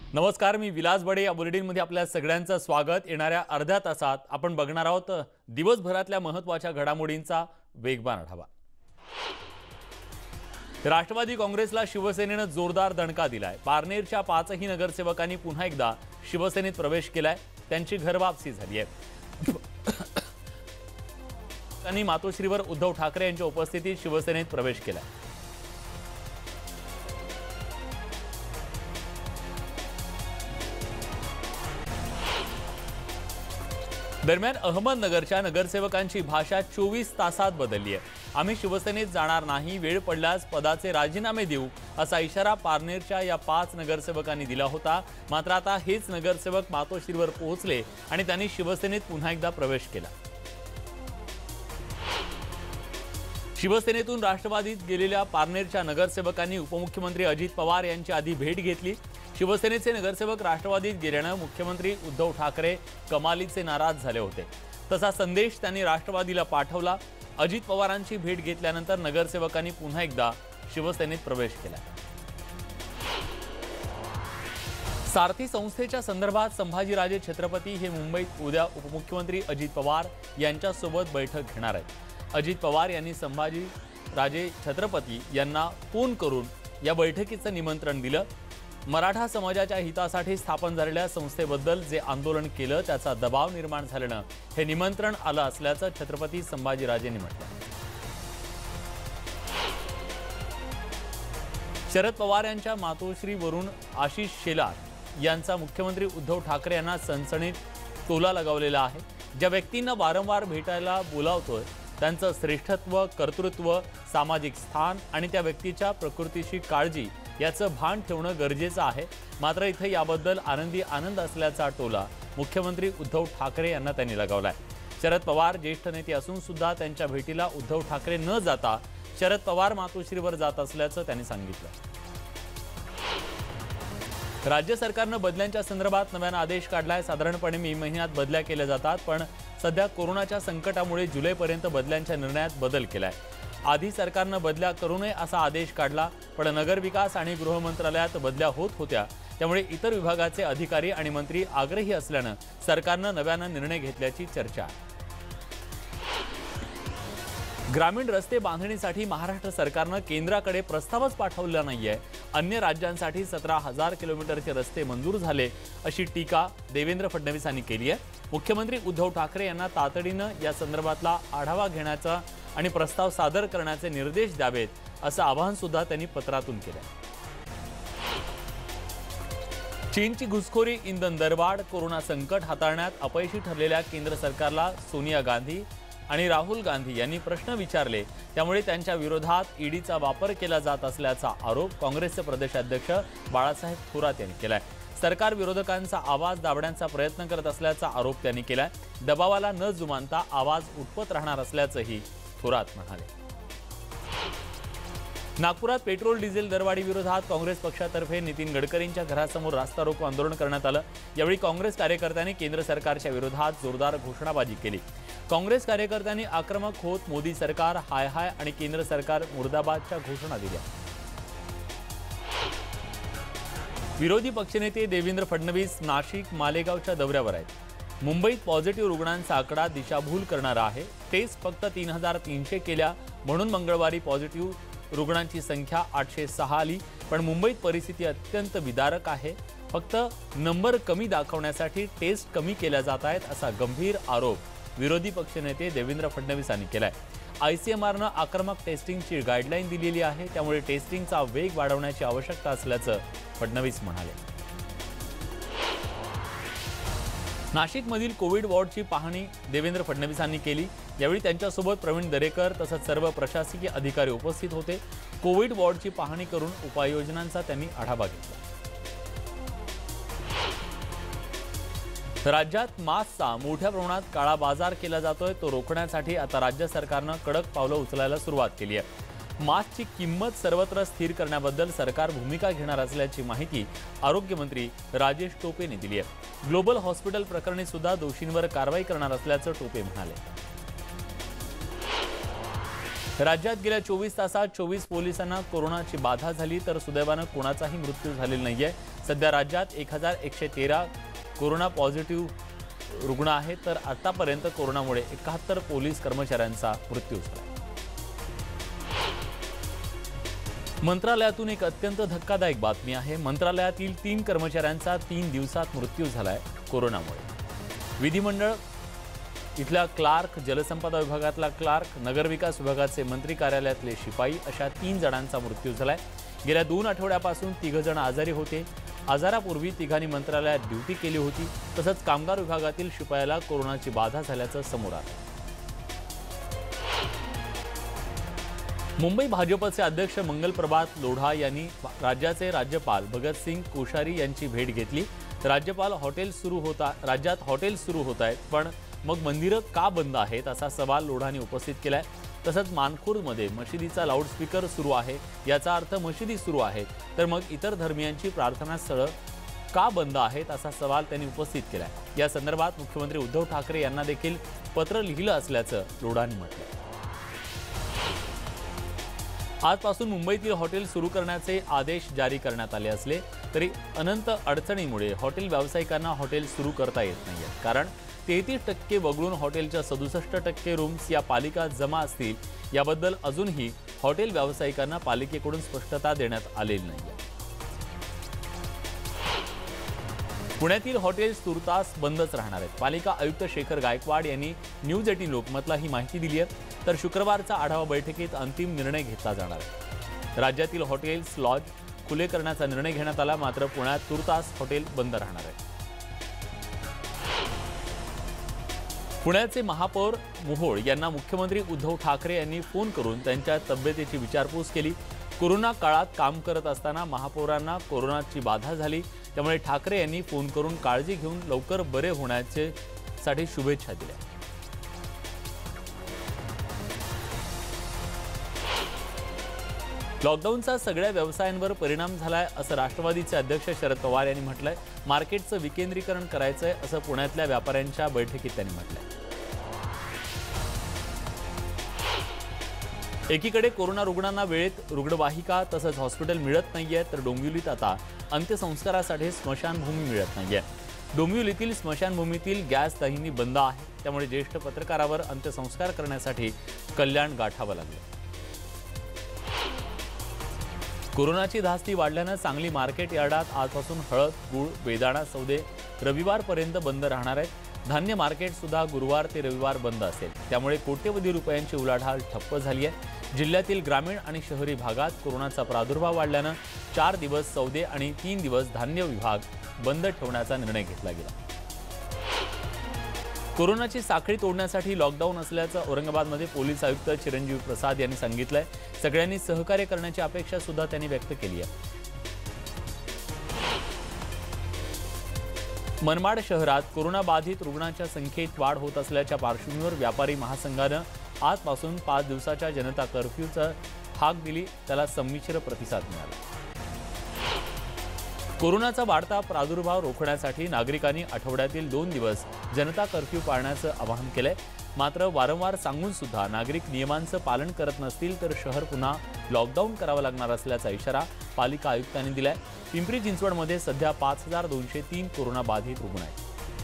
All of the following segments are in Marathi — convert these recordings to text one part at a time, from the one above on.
नमस्कार, मी विलास बडे. या बुलेटिनमध्ये आपल्या सगळ्यांचं स्वागत. येणाऱ्या अर्ध्या तासात आपण बघणार आहोत दिवसभरातल्या महत्त्वाच्या घडामोडींचा वेगवान आढावा. राष्ट्रवादी काँग्रेसला शिवसेनेनं जोरदार दणका दिलाय. पारनेरच्या 5ही नगरसेवकांनी पुन्हा एकदा शिवसेनेत प्रवेश केलाय. त्यांची घरवापसी झाली आहे. त्यांनी मातोश्रीवर उद्धव ठाकरे यांच्या उपस्थितीत शिवसेनेत प्रवेश केलाय. दरम्यान अहमदनगरच्या नगरसेवकांची भाषा 24 तासात बदलली आहे. आम्ही शिवसेनेत जाणार नाही, वेळ पडल्यास पदाचे राजीनामे देऊ असा इशारा पारनेरच्या या 5 नगरसेवकांनी दिला होता. मात्र आता हेच नगरसेवक मातोश्रीवर पोहोचले आणि त्यांनी शिवसेनेत पुन्हा एकदा प्रवेश केला. शिवसेनेतून राष्ट्रवादीत गेलेल्या पारनेरच्या नगरसेवकांनी उपमुख्यमंत्री अजित पवार यांची आधी भेट घेतली. शिवसेनेचे नगरसेवक राष्ट्रवादीत गेल्यानं मुख्यमंत्री उद्धव ठाकरे कमालीचे नाराज झाले होते. तसा संदेश त्यांनी राष्ट्रवादीला पाठवला. अजित पवारांची भेट घेतल्यानंतर नगरसेवकांनी पुन्हा एकदा शिवसेनेत प्रवेश केला. सारथी संस्थेच्या संदर्भात संभाजीराजे छत्रपती हे मुंबईत उद्या उपमुख्यमंत्री अजित पवार यांच्यासोबत बैठक घेणार आहेत. अजित पवार यांनी संभाजीराजे छत्रपती यांना फोन करून या बैठकीचं निमंत्रण दिलं. मराठा समाजाच्या हितासाठी स्थापन झालेल्या संस्थेबद्दल जे आंदोलन केलं त्याचा दबाव निर्माण झाल्यानं हे निमंत्रण आलं असल्याचं छत्रपती संभाजीराजेंनी म्हटलं. शरद पवार यांच्या मातोश्रीवरून आशिष शेलार यांचा मुख्यमंत्री उद्धव ठाकरे यांना सनसनीत टोला लगावलेला आहे. ज्या व्यक्तींना वारंवार भेटायला बोलावतोय त्यांचं श्रेष्ठत्व, कर्तृत्व, सामाजिक स्थान आणि त्या व्यक्तीच्या प्रकृतीची काळजी याचं भान ठेवणं गरजेचं आहे. मात्र इथे याबद्दल आनंद असल्याचा टोला मुख्यमंत्री उद्धव ठाकरे यांना त्यांनी लगावलाय. शरद पवार ज्येष्ठ नेते असून सुद्धा त्यांच्या भेटीला उद्धव ठाकरे न जाता शरद पवार मातोश्रीवर जात असल्याचं त्यांनी सांगितलं. राज्य सरकारनं बदल्यांच्या संदर्भात नव्यानं आदेश काढलाय. साधारणपणे मे महिन्यात बदल्या केल्या जातात, पण सध्या कोरोनाच्या संकटामुळे जुलैपर्यंत बदल्यांच्या निर्णयात बदल केलाय. आधी सरकारनं बदल्या करू नये असा आदेश काढला, पण नगरविकास आणि गृह मंत्रालयात बदल्या होत होत्या. त्यामुळे इतर विभागाचे अधिकारी आणि मंत्री आग्रही असल्यानं सरकारनं नव्यानं निर्णय घेतल्याची चर्चा आहे. ग्रामीण रस्ते बांधणीसाठी महाराष्ट्र सरकारनं केंद्राकडे प्रस्तावच पाठवला नाहीये. अन्य राज्यांसाठी 17,000 किलोमीटरचे रस्ते मंजूर झाले अशी टीका देवेंद्र फडणवीसांनी केली आहे. मुख्यमंत्री उद्धव ठाकरे यांना तातडीनं या संदर्भातला आढावा घेण्याचा आणि प्रस्ताव सादर करण्याचे निर्देश द्यावेत असं आवाहन सुद्धा त्यांनी पत्रातून केलं. चीनची घुसखोरी, इंधन दरवाढ, कोरोना संकट हाताळण्यात अपयशी ठरलेल्या केंद्र सरकारला सोनिया गांधी आणि राहुल गांधी यांनी प्रश्न विचारले. त्यामुळे त्यांच्या विरोधात ईडीचा वापर केला जात असल्याचा आरोप काँग्रेसचे प्रदेशाध्यक्ष बाळासाहेब थोरात यांनी केलाय. सरकार विरोधकांचा आवाज दाबण्याचा प्रयत्न करत असल्याचा आरोप त्यांनी केलाय. दबावाला न जुमानता आवाज उठवत राहणार असल्याचंही थोरात म्हणाले. नागपुरात पेट्रोल डिझेल दरवाढी विरोधात काँग्रेस पक्षातर्फे नितीन गडकरींच्या घरासमोर रास्ता रोको आंदोलन करण्यात आलं. यावेळी काँग्रेस कार्यकर्त्यांनी केंद्र सरकारच्या विरोधात जोरदार घोषणाबाजी केली. काँग्रेस कार्यकर्त्यांनी आक्रमक होत मोदी सरकार हाय हाय आणि केंद्र सरकार मुर्दाबादच्या घोषणा दिल्या. विरोधी पक्षनेते देवेंद्र फडणवीस नाशिक मालेगावच्या दौऱ्यावर आहेत. मुंबईत पॉझिटिव्ह रुग्णांचा आकडा दिशाभूल करणारा आहे. टेस्ट फक्त 3,300 केल्या म्हणून मंगळवारी पॉझिटिव्ह रुग्णांची संख्या 806 आली. पण मुंबईत परिस्थिती अत्यंत विदारक आहे. फक्त नंबर कमी दाखवण्यासाठी टेस्ट कमी केल्या जात आहेत असा गंभीर आरोप विरोधी पक्षनेते देवेंद्र फडणवीसांनी केलाय. ICMRनं आक्रमक टेस्टिंगची गाईडलाईन दिलेली आहे. त्यामुळे टेस्टिंगचा वेग वाढवण्याची आवश्यकता असल्याचं फडणवीस म्हणाले. नाशिकमधील कोविड वॉर्डची पाहणी देवेंद्र फडणवीसांनी केली. यावेळी त्यांच्यासोबत प्रवीण दरेकर तसंच सर्व प्रशासकीय अधिकारी उपस्थित होते. कोविड वॉर्डची पाहणी करून उपाययोजनांचा त्यांनी आढावा घेतला. राज्यात मास्कचा मोठ्या प्रमाणात काळा बाजार केला जातोय. तो रोखण्यासाठी आता राज्य सरकारनं कडक पावलं उचलायला सुरुवात केली आहे. मास्कची किंमत सर्वत्र स्थिर करण्याबद्दल सरकार भूमिका घेणार असल्याची माहिती आरोग्यमंत्री राजेश टोपे यांनी दिली आहे. ग्लोबल हॉस्पिटल प्रकरणी सुद्धा दोषींवर कारवाई करणार असल्याचं टोपे म्हणाले. राज्यात गेल्या 24 तासात 24 पोलिसांना कोरोनाची बाधा झाली, तर सुदैवानं कोणाचाही मृत्यू झालेला नाहीये। सध्या राज्यात 1113 कोरोना पॉझिटिव्ह रुग्ण आहेत, तर आतापर्यंत कोरोनामुळे 71 पोलीस कर्मचाऱ्यांचा मृत्यू झाला। मंत्रालयातून एक अत्यंत धक्कादायक बातमी आहे। मंत्रालयातील 3 कर्मचाऱ्यांचा 3 दिवसात मृत्यू झालाय कोरोनामुळे। विधिमंडळ इथला क्लार्क, जलसंपदा विभागातला क्लार्क, नगरविकास विभागाचे मंत्री कार्यालयातले शिपाई अशा 3 जणांचा मृत्यू झालाय। गेल्या 2 आठवड्यापासून 3 जण आजारी होते। आजारापूर्वी तिघांनी मंत्रालयात ड्युटी केली होती। तसंच कामगार विभागातील शिपायाला कोरोनाची बाधा झाल्याचं समोर आलं। मुंबई भाजपचे अध्यक्ष मंगल प्रभात लोढा यांनी राज्याचे राज्यपाल भगतसिंग कोश्यारी यांची भेट घेतली। राज्यात हॉटेल सुरू होत आहेत, पण मग मंदिरं का बंद आहेत असा सवाल लोढांनी उपस्थित केलाय। तसंच मानखुर्दमध्ये मशिदीचा लाऊडस्पीकर सुरू आहे, याचा अर्थ मशिदी सुरू आहेत, तर मग इतर धर्मियांची प्रार्थनास्थळं का बंद आहेत असा सवाल त्यांनी उपस्थित केलाय। या संदर्भात मुख्यमंत्री उद्धव ठाकरे यांना देखील पत्र लिहिलं असल्याचं लोढांनी म्हटलंय। आजपासून मुंबईतील हॉटेल सुरू करण्याचे आदेश जारी करण्यात आले असले तरी अनंत अडचणीमुळे हॉटेल व्यावसायिकांना हॉटेल सुरू करता येत नाहीये। कारण 33% वगळून हॉटेलच्या 67% रूम्स या पालिका जमा असतील, याबद्दल अजूनही हॉटेल व्यावसायिकांना पालिकेकडून स्पष्टता देण्यात आलेली नाहीये। पुण्यातील हॉटेल्स तुर्तास बंदच राहणार आहेत। पालिका आयुक्त शेखर गायकवाड यांनी न्यूज 18 लोकमतला ही माहिती दिली आहे। तर शुक्रवारचा आढावा बैठकीत अंतिम निर्णय घेतला जाणार आहे। राज्यातील हॉटेल्स, लॉज खुले करण्याचा निर्णय घेण्यात आला, मात्र पुण्यात तुर्तास हॉटेल बंद राहणार आहे। पुण्याचे महापौर मोहोळ यांना मुख्यमंत्री उद्धव ठाकरे यांनी फोन करून त्यांच्या तब्येतीची विचारपूस केली। कोरोना काळात काम करत असताना महापौरांना कोरोनाची बाधा झाली, त्यामुळे ठाकरे यांनी फोन करून काळजी घेऊन लवकर बरे होण्यासाठी शुभेच्छा दिल्या। लॉकडाऊनचा सगळ्या व्यवसायांवर परिणाम झालाय असं राष्ट्रवादीचे अध्यक्ष शरद पवार यांनी म्हटलंय। मार्केटचं विकेंद्रीकरण करायचंय असं पुण्यातल्या व्यापाऱ्यांच्या बैठकीत त्यांनी म्हटलंय। एकीकडे कोरोना रुग्णांना वेळेत रुग्णवाहिका तसंच हॉस्पिटल मिळत नाहीये, तर डोंबिवलीत आता अंत्यसंस्कारासाठी स्मशानभूमी मिळत नाहीये। डोंबिवलीतील स्मशानभूमीतील गॅस दाहिनी बंद आहे, त्यामुळे ज्येष्ठ पत्रकारावर अंत्यसंस्कार करण्यासाठी कल्याण गाठावं लागलं। कोरोनाची धास्ती वाढल्यानं सांगली मार्केट यार्डात आजपासून हळद, गूळ, बेदाणा सौदे रविवारपर्यंत बंद राहणार आहेत। धान्य मार्केट सुद्धा गुरुवार ते रविवार बंद असेल, त्यामुळे कोट्यवधी रुपयांची उलाढाल ठप्प झाली आहे। जिल्ह्यातील ग्रामीण आणि शहरी भागात कोरोनाचा प्रादुर्भाव वाढल्यानं 4 दिवस सौदे आणि 3 दिवस धान्य विभाग बंद ठेवण्याचा निर्णय घेतला गेला। कोरोनाची साखळी तोडण्यासाठी लॉकडाऊन असल्याचं औरंगाबादमध्ये पोलीस आयुक्त चिरंजीव प्रसाद यांनी सांगितलंय। सगळ्यांनी सहकार्य करण्याची अपेक्षा सुद्धा त्यांनी व्यक्त केली आहे। मनमाड शहरात कोरोना बाधित रुग्णांच्या संख्येत वाढ होत असल्याच्या पार्श्वभूमीवर व्यापारी महासंघानं आजपासून 5 दिवसाच्या जनता कर्फ्यूचं हाक दिली, त्याला संमिश्र प्रतिसाद मिळाला। कोरोनाचा वाढता प्रादुर्भाव रोखण्यासाठी नागरिकांनी आठवड्यातील 2 दिवस जनता कर्फ्यू पाळण्याचं आवाहन केलंय। मात्र वारंवार सांगून सुद्धा नागरिक नियमांचं पालन करत नसतील तर शहर पुन्हा लॉकडाऊन करावं लागणार असल्याचा इशारा पालिका आयुक्तांनी दिलाय। पिंपरी चिंचवडमध्ये सध्या 5203 कोरोना बाधित रुग्ण आहेत।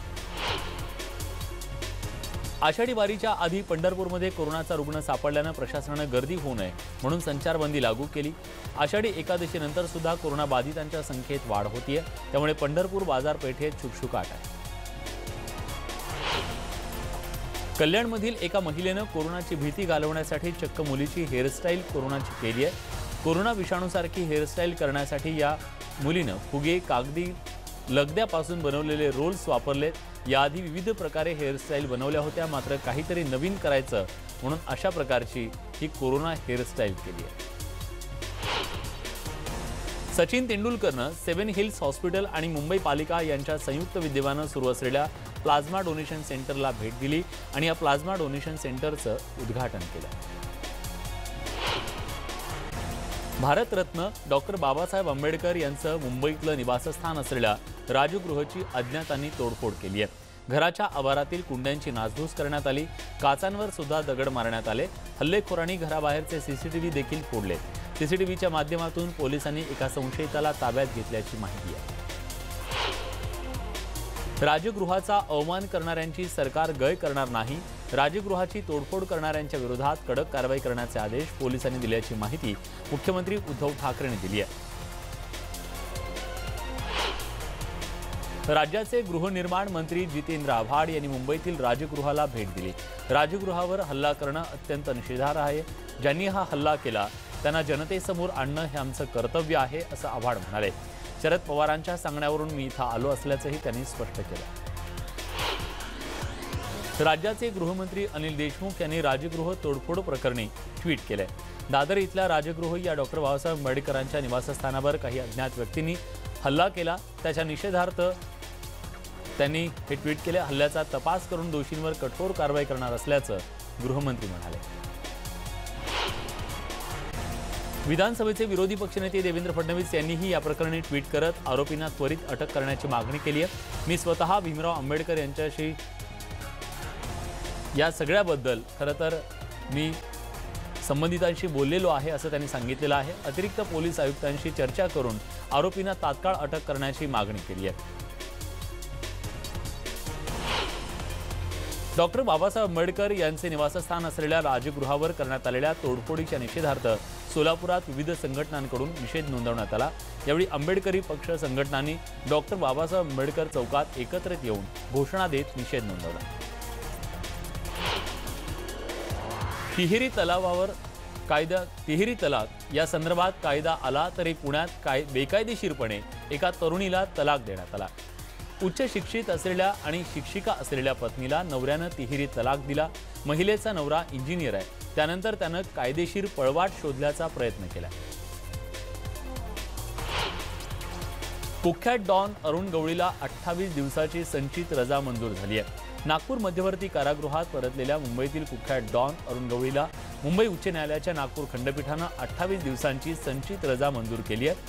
आषाढी वारीच्या आधी पंढरपूरमध्ये कोरोनाचा रुग्ण सापडल्यानं प्रशासनानं गर्दी होऊ नये म्हणून संचारबंदी लागू केली। आषाढी एकादशीनंतर सुद्धा कोरोना बाधितांच्या संख्येत वाढ होतीये, त्यामुळे पंढरपूर बाजारपेठेत शुकशुकाट आहे। कल्याणमधील एका महिलेनं कोरोनाची भीती घालवण्यासाठी चक्क मुलीची हेअरस्टाईल कोरोनाची केली आहे। कोरोना विषाणूसारखी हेअरस्टाईल करण्यासाठी या मुलीनं फुगे, कागदी लगद्यापासून बनवलेले रोल्स वापरलेत। याआधी विविध प्रकारे हेअरस्टाईल बनवल्या होत्या, मात्र काहीतरी नवीन करायचं म्हणून अशा प्रकारची ही कोरोना हेअरस्टाईल केली आहे। सचिन तेंडुलकरनं 7 हिल्स हॉस्पिटल आणि मुंबई पालिका यांच्या संयुक्त विद्यमानं सुरू असलेल्या प्लाझ्मा डोनेशन सेंटरला भेट दिली आणि या प्लाझ्मा डोनेशन सेंटरचं उद्घाटन केलं। भारतरत्न डॉक्टर बाबासाहेब आंबेडकर यांचं मुंबईतलं निवासस्थान असलेल्या राजगृहाची अज्ञातांनी तोडफोड केली आहे। घराच्या आवारातील कुंड्यांची नासधूस करण्यात आली, काचांवर सुद्धा दगड मारण्यात आले। हल्लेखोरांनी घराबाहेरचे सीसीटीव्ही देखील फोडले। सीसीटीव्हीच्या माध्यमातून पोलिसांनी एका संशयिताला ताब्यात घेतल्याची माहिती आहे। राजगृहाचा अवमान करणाऱ्यांची सरकार गय करणार नाही। राजगृहाची तोडफोड करणाऱ्यांच्या विरोधात कडक कारवाई करण्याचे आदेश पोलिसांनी दिल्याची माहिती मुख्यमंत्री उद्धव ठाकरेंनी दिली आहे। राज्याचे गृहनिर्माण मंत्री जितेंद्र आव्हाड यांनी मुंबईतील राजगृहाला भेट दिली। राजगृहावर हल्ला करणं अत्यंत निषेधार्ह आहे। ज्यांनी हा हल्ला केला त्यांना जनतेसमोर आणणं हे आमचं कर्तव्य आहे, असं आव्हाड म्हणाले। शरद पवारांच्या सांगण्यावरून मी इथं आलो असल्याचंही त्यांनी स्पष्ट केलं। राज्याचे गृहमंत्री अनिल देशमुख यांनी राजगृह तोडफोड प्रकरणी ट्विट केलंय। दादर इथल्या राजगृह या डॉक्टर बाबासाहेब आंबेडकरांच्या निवासस्थानावर काही अज्ञात व्यक्तींनी हल्ला केला, त्याच्या निषेधार्थ त्यांनी हे ट्विट केले। हल्ल्याचा तपास करून दोषींवर कठोर कारवाई करणार असल्याचं गृहमंत्री म्हणाले। विधानसभेचे विरोधी पक्षनेते देवेंद्र फडणवीस यांनीही या प्रकरणी ट्विट करत आरोपींना त्वरित अटक करण्याची मागणी केली आहे। मी स्वतः भीमराव आंबेडकर यांच्याशी या सगळ्याबद्दल खरं तर मी संबंधितांशी बोललेलो आहे असं त्यांनी सांगितलेलं आहे। अतिरिक्त पोलीस आयुक्तांशी चर्चा करून आरोपींना तात्काळ अटक करण्याची मागणी केली आहे। डॉक्टर बाबासाहेब आंबेडकर यांचे निवासस्थान असलेल्या राजगृहावर करण्यात आलेल्या तोडफोडीच्या निषेधार्थ सोलापुरात विविध संघटनांकडून निषेध नोंदवण्यात आला। यावेळी आंबेडकरी पक्ष संघटनांनी डॉक्टर बाबासाहेब आंबेडकर चौकात एकत्रित येऊन घोषणा देत निषेध नोंदवला। तिहेरी तलाक या संदर्भात कायदा आला तरी पुण्यात बेकायदेशीरपणे एका तरुणीला तलाक देण्यात आला। उच्च शिक्षित असलेल्या आणि शिक्षिका असलेल्या पत्नीला नवऱ्यानं तिहेरी तलाक दिला। महिलेचा नवरा इंजिनियर आहे, त्यानंतर त्यानं कायदेशीर पळवाट शोधण्याचा प्रयत्न केला। कुख्यात डॉन अरुण गवळीला 28 दिवसाची संचित रजा मंजूर झाली आहे। नागपूर मध्यवर्ती कारागृहात परतलेल्या मुंबईतील कुख्यात डॉन अरुण गवळीला मुंबई उच्च न्यायालयाच्या नागपूर खंडपीठानं 28 दिवसांची संचित रजा मंजूर केली आहे।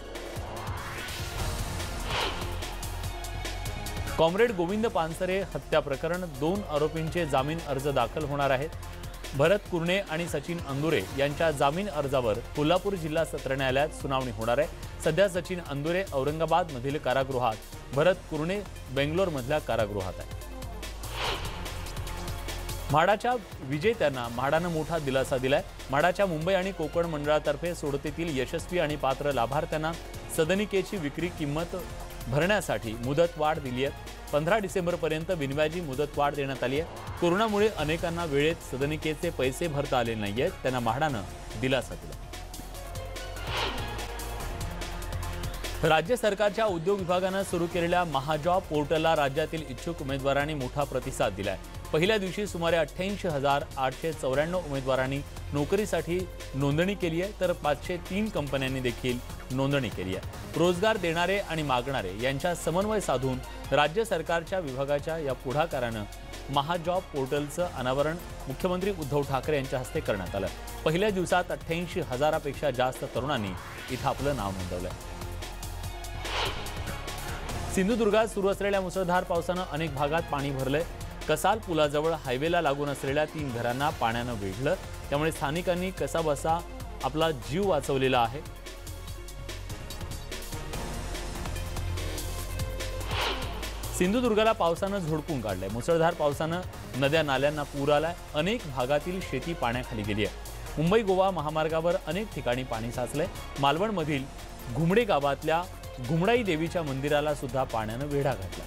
कॉम्रेड गोविंद पानसरे हत्या प्रकरण 2 आरोपींचे जामीन अर्ज दाखल होणार आहेत। भरत कुरणे आणि सचिन अंदुरे यांच्या जामीन अर्जावर कोल्हापूर जिल्हा सत्र न्यायालयात सुनावणी होणार आहे। सध्या सचिन अंदुरे औरंगाबाद मधील कारागृहात, भरत कुरणे बेंगलोर मधल्या कारागृहात आहे। म्हाडाच्या विजेत्यांना म्हाडानं मोठा दिलासा दिलाय। म्हाडाच्या मुंबई आणि कोकण मंडळातर्फे सोडतीतील यशस्वी आणि पात्र लाभार्थ्यांना सदनिकेची विक्री किंमत भरण्यासाठी मुदतवाढ दिली आहे। 15 डिसेंबरपर्यंत बिनव्याजी मुदतवाढ देण्यात आली आहे। कोरोनामुळे अनेकांना वेळेत सदनिकेचे पैसे भरता आले नाहीयेत, त्यांना म्हाडानं दिलासा दिला। राज्य सरकारच्या उद्योग विभागानं सुरू केलेल्या महाजॉब पोर्टलला राज्यातील इच्छुक उमेदवारांनी मोठा प्रतिसाद दिलाय। पहिल्या दिवशी सुमारे 88,894 उमेदवारांनी नोकरीसाठी नोंदणी केली आहे, तर 503 कंपन्यांनी देखील नोंदणी केली आहे। रोजगार देणारे आणि मागणारे यांच्या समन्वय साधून राज्य सरकारच्या विभागाच्या या पुढाकारानं महाजॉब पोर्टलचं अनावरण मुख्यमंत्री उद्धव ठाकरे यांच्या हस्ते करण्यात आलं। पहिल्या दिवसात 88,000पेक्षा जास्त तरुणांनी इथं आपलं नाव नोंदवलंय। सिंधुदुर्गात सुरू असलेल्या मुसळधार पावसानं अनेक भागात पाणी भरलंय। कसाल पुलाजवळ हायवेला लागून असलेल्या 3 घरांना पाण्यानं वेढलं, त्यामुळे स्थानिकांनी कसाबसा आपला जीव वाचवलेला आहे। सिंधुदुर्गाला पावसानं झोडपून काढलंय। मुसळधार पावसानं नद्या नाल्यांना पूर आलाय। अनेक भागातील शेती पाण्याखाली गेली आहे। मुंबई गोवा महामार्गावर अनेक ठिकाणी पाणी साचलंय। मालवणमधील घुमडे गावातल्या घुमडाई देवीच्या मंदिराला सुद्धा पाण्यानं वेढा घातला।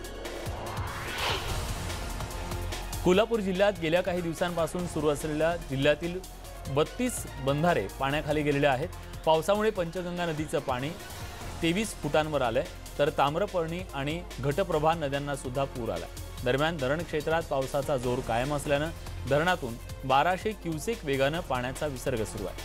कोल्हापूर जिल्ह्यात गेल्या काही दिवसांपासून सुरू असलेल्या जिल्ह्यातील 32 बंधारे पाण्याखाली गेलेले आहेत। पावसामुळे पंचगंगा नदीचं पाणी 23 फुटांवर आलंय, तर ताम्रपर्णी आणि घटप्रभा नद्यांना सुद्धा पूर आलाय। दरम्यान धरण क्षेत्रात पावसाचा जोर कायम असल्यानं धरणातून 1200 क्युसेक वेगानं पाण्याचा विसर्ग सुरू आहे।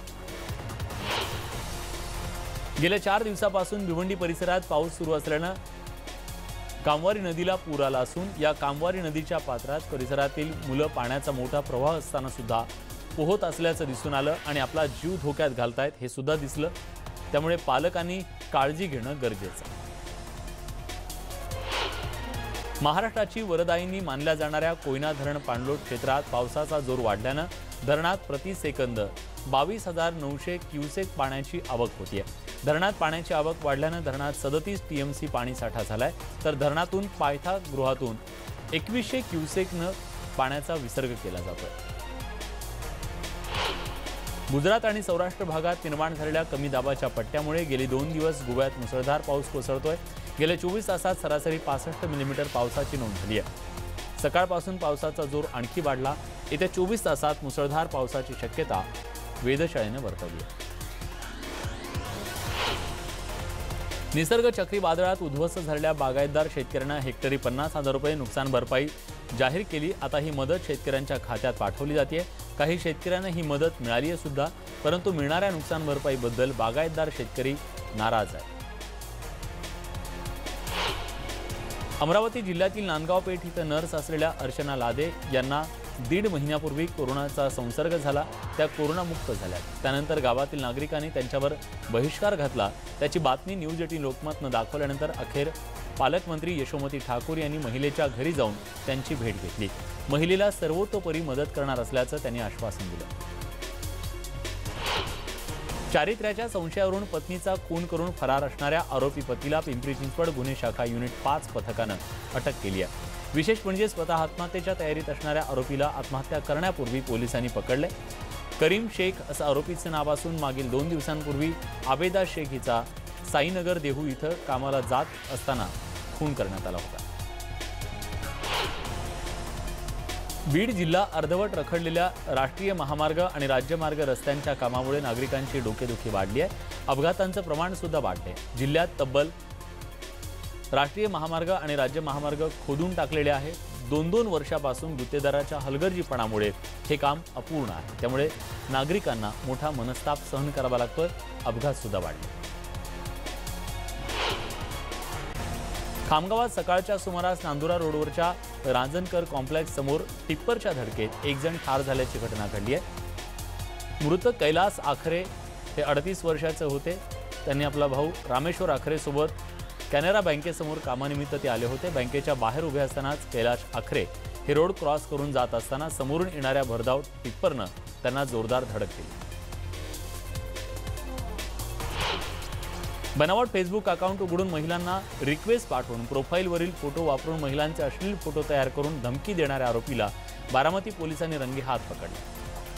गेल्या 4 दिवसापासून भिवंडी परिसरात पाऊस सुरू असल्यानं कामवारी नदीला पूर आला असून या कामवारी नदीच्या पात्रात परिसरातील मुलं पाण्याचा मोठा प्रवाह असताना सुद्धा पोहत असल्याचं दिसून आलं आणि आपला जीव धोक्यात घालतायत हे सुद्धा दिसलं। त्यामुळे पालकांनी काळजी घेणं गरजेचं आहे। महाराष्ट्राची वरदायिनी मानल्या जाणाऱ्या कोयना धरण पाणलोट क्षेत्रात पावसाचा जोर वाढल्यानं धरणात प्रति सेकंद 22,900 क्युसेक पाण्याची आवक होतीये। धरणात पाण्याची आवक वाढल्यानं धरणात 37 टीएमसी पाणी साठा झालाय, तर धरणातून पायथा गृहातून 2100 क्युसेकनं पाण्याचा विसर्ग केला जातोय। गुजरात आणि सौराष्ट्र भागात निर्माण झालेल्या कमी दाबाच्या पट्ट्यामुळे गेली 2 दिवस गोव्यात मुसळधार पाऊस कोसळतोय। गेल्या 24 तासात सरासरी 65 मिलीमीटर पावसाची नोंद झाली आहे। सकाळपासून पावसाचा जोर आणखी वाढला। येत्या 24 तासात मुसळधार पावसाची शक्यता वेधशाळेने वर्तवली आहे। निसर्ग चक्रीवादळात उद्ध्वस्त झालेल्या बागायतदार शेतकऱ्यांना हेक्टरी 50,000 रुपये नुकसान भरपाई जाहीर केली। आता ही मदत शेतकऱ्यांच्या खात्यात पाठवली जाते। काही शेतकऱ्यांना ही मदत मिळाली आहे सुद्धा, परंतु मिळणाऱ्या नुकसान भरपाईबद्दल बागायतदार शेतकरी नाराज आहे। अमरावती जिल्ह्यातील नांदगाव पेठ इथं नर्स असलेल्या अर्चना लादे यांना 1.5 महिन्यापूर्वी कोरोनाचा संसर्ग झाला। त्या कोरोनामुक्त झाल्या। त्यानंतर गावातील नागरिकांनी त्यांच्यावर बहिष्कार घातला। त्याची बातमी न्यूज 18 लोकमतनं दाखवल्यानंतर अखेर पालकमंत्री यशोमती ठाकूर यांनी महिलेच्या घरी जाऊन त्यांची भेट घेतली। महिलेला सर्वतोपरी मदत करणार असल्याचं त्यांनी आश्वासन दिलं। चारित्र्याच्या संशयावरून पत्नीचा खून करून फरार असणाऱ्या आरोपी पतीला पिंपरी चिंचवड गुन्हे शाखा युनिट 5 पथकानं अटक केली आहे। विशेष म्हणजे स्वतः आत्महत्येच्या तयारीत असणाऱ्या आरोपीला आत्महत्या करण्यापूर्वी पोलिसांनी पकडले। करीम शेख असं आरोपीचं नाव असून मागील 2 दिवसांपूर्वी आबेदा शेख हिचा साईनगर देहू इथं कामाला जात असताना खून करण्यात आला होता। बीड जिल्हा अर्धवट रखडलेल्या राष्ट्रीय महामार्ग आणि राज्यमार्ग रस्त्यांच्या कामामुळे नागरिकांची डोकेदुखी वाढली आहे। अपघातांचं प्रमाण सुद्धा वाढले। जिल्ह्यात तब्बल राष्ट्रीय महामार्ग आणि राज्य महामार्ग खोदून टाकलेले आहे। 2-2 वर्षापासून गुत्तेदाराच्या हलगर्जीपणामुळे हे काम अपूर्ण आहे। त्यामुळे नागरिकांना मोठा मनस्ताप सहन करावा लागतोय। अपघात सुद्धा वाढले। खामगावात सकाळच्या सुमारास नांदुरा रोडवरच्या रांजणकर कॉम्प्लेक्स समोर टिप्परच्या धडकेत 1 जण ठार झाल्याची घटना घडली आहे। मृत कैलास आखरे हे 38 वर्षाचे होते। त्यांनी आपला भाऊ रामेश्वर आखरे सोबत कॅनरा बँकेसमोर कामानिमित्त ते आले होते। बँकेच्या बाहेर उभे असतानाच कैलास आखरे हे रोड क्रॉस करून जात असताना समोरून येणाऱ्या भरधाव टिप्परनं त्यांना जोरदार धडक दिली। बनावट फेसबुक अकाउंट उघडून महिलांना रिक्वेस्ट पाठवून प्रोफाईलवरील फोटो वापरून महिलांचे अश्लील फोटो तयार करून धमकी देणाऱ्या आरोपीला बारामती पोलिसांनी रंगेहात पकडले।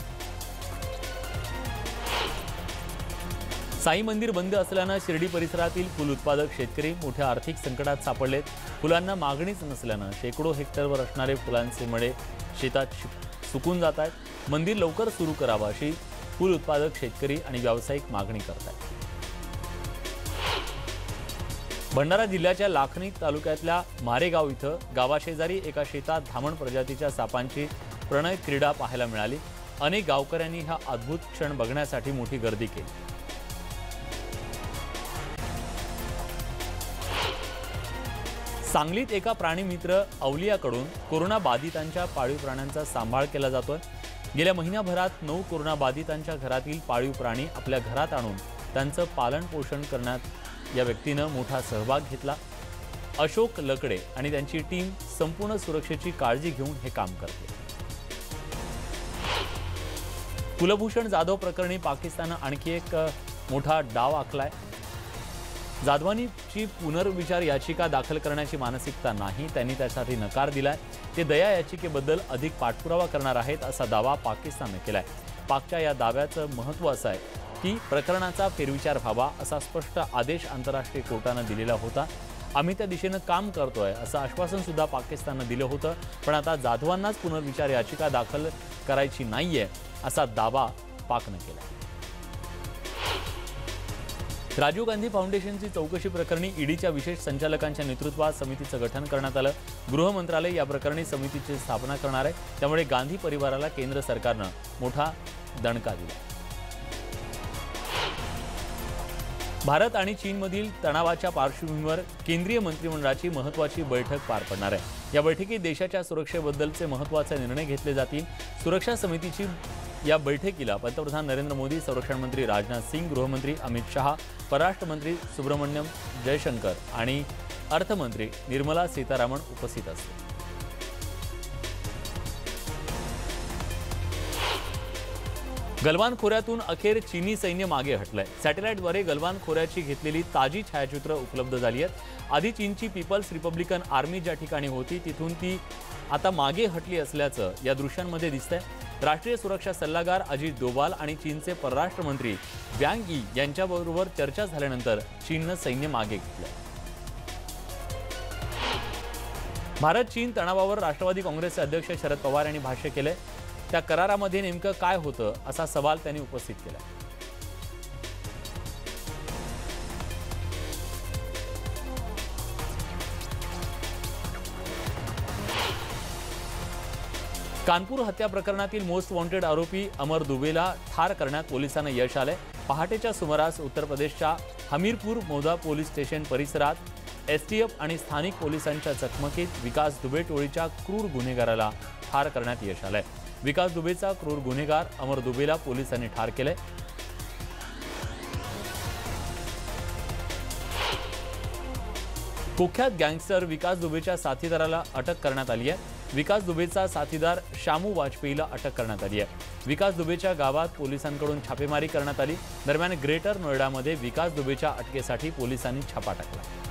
साई मंदिर बंद असल्यानं शिर्डी परिसरातील फुल उत्पादक शेतकरी मोठ्या आर्थिक संकटात सापडलेत। फुलांना मागणीच नसल्यानं शेकडो हेक्टरवर असणारे फुलांचे मळे शेतात सुकून जात आहेत। मंदिर लवकर सुरू करावं अशी फुल उत्पादक शेतकरी आणि व्यावसायिक मागणी करत आहेत। भंडारा जिल्ह्याच्या लाखनी तालुक्यातल्या मारेगाव इथं गावाशेजारी एका शेतात धामण प्रजातीच्या सापांची प्रणय क्रीडा पाहायला मिळाली। अनेक गावकऱ्यांनी हा अद्भुत क्षण बघण्यासाठी मोठी गर्दी केली। सांगलीत एका प्राणी मित्र अवलियाकडून कोरोना बाधितांच्या पाळीव प्राण्यांचा सांभाळ केला जातोय। गेल्या महिन्याभरात 9 कोरोना बाधितांच्या घरातील पाळीव प्राणी आपल्या घरात आणून त्यांचं पालन पोषण करण्यात या व्यक्तीनं मोठा सहभाग घेतला। अशोक लकडे आणि त्यांची टीम संपूर्ण सुरक्षेची काळजी घेऊन हे काम करते। कुलभूषण जाधव प्रकरणी पाकिस्ताननं आणखी एक मोठा डाव आखलाय। जाधवांची पुनर्विचार याचिका दाखल करण्याची मानसिकता नाही, त्यांनी त्यासाठी नकार दिलाय। ते दया याचिकेबद्दल अधिक पाठपुरावा करणार आहेत असा दावा पाकिस्तानने केलाय। पाकच्या या दाव्याचं महत्त्व असं आहे की प्रकरणाचा फेरविचार व्हावा असा स्पष्ट आदेश आंतरराष्ट्रीय कोर्टाने दिलेला होता। आम्ही त्या दिशेने काम करतोय असं आश्वासन सुद्धा पाकिस्तानने दिलं होतं, पण आता जाधवांनाच पुनर्विचार याचिका दाखल करायची नाहीये असा दावा पाकने केला। राजीव गांधी फाउंडेशनची चौकशी प्रकरणी ईडीच्या विशेष संचालकांच्या नेतृत्वात समितीचं गठन करण्यात आलं। गृह मंत्रालय या प्रकरणी समितीची स्थापना करणार आहे, त्यामुळे गांधी परिवाराला केंद्र सरकारनं मोठा दणका दिला। भारत आणि चीनमधील तणावाच्या पार्श्वभूमीवर केंद्रीय मंत्रिमंडळाची महत्त्वाची बैठक पार पडणार आहे। या बैठकीत देशाच्या सुरक्षेबद्दलचे महत्त्वाचे निर्णय घेतले जातील। सुरक्षा समितीची या बैठकीला पंतप्रधान नरेंद्र मोदी, संरक्षण मंत्री राजनाथ सिंह, गृहमंत्री अमित शहा, परराष्ट्र मंत्री सुब्रमण्यम जयशंकर आणि अर्थमंत्री निर्मला सीतारामन उपस्थित असतील। गलवान खोऱ्यातून अखेर चीनी सैन्य मागे हटलंय। सॅटेलाइटद्वारे गलवान खोऱ्याची घेतलेली ताजी छायाचित्र उपलब्ध झाली आहेत। आधी चीनची पीपल्स रिपब्लिकन आर्मी ज्या ठिकाणी होती तिथून ती आता मागे हटली असल्याचं या दृश्यांमध्ये दिसतंय। राष्ट्रीय सुरक्षा सल्लागार अजित डोभाल आणि चीनचे परराष्ट्र मंत्री वँग यी यांच्याबरोबर चर्चा झाल्यानंतर चीननं सैन्य मागे घेतलंय। भारत चीन तणावावर राष्ट्रवादी काँग्रेसचे अध्यक्ष शरद पवार यांनी भाष्य केलंय। त्या करारामध्ये नेमकं काय होतं असा सवाल त्यांनी उपस्थित केला। कानपूर हत्या प्रकरणातील मोस्ट वॉन्टेड आरोपी अमर दुबेला ठार करण्यात पोलिसांना यश आलंय। पहाटेच्या सुमारास उत्तर प्रदेशच्या हमीरपूर मोदा पोलीस स्टेशन परिसरात एसटीएफ आणि स्थानिक पोलिसांच्या चकमकीत विकास दुबे टोळीच्या क्रूर गुन्हेगाराला ठार करण्यात यश आलंय। विकास दुबेचा क्रूर गुन्हेगार अमर दुबेला पोलिसांनी ठार केलंय। कुख्यात गँगस्टर विकास दुबेच्या साथीदाराला अटक करण्यात आली आहे। विकास दुबेचा साथीदार शामू वाजपेयीला अटक करण्यात आली आहे। विकास दुबेच्या गावात पोलिसांकडून छापेमारी करण्यात आली। दरम्यान ग्रेटर नोएडामध्ये विकास दुबेच्या अटकेसाठी पोलिसांनी छापा टाकला।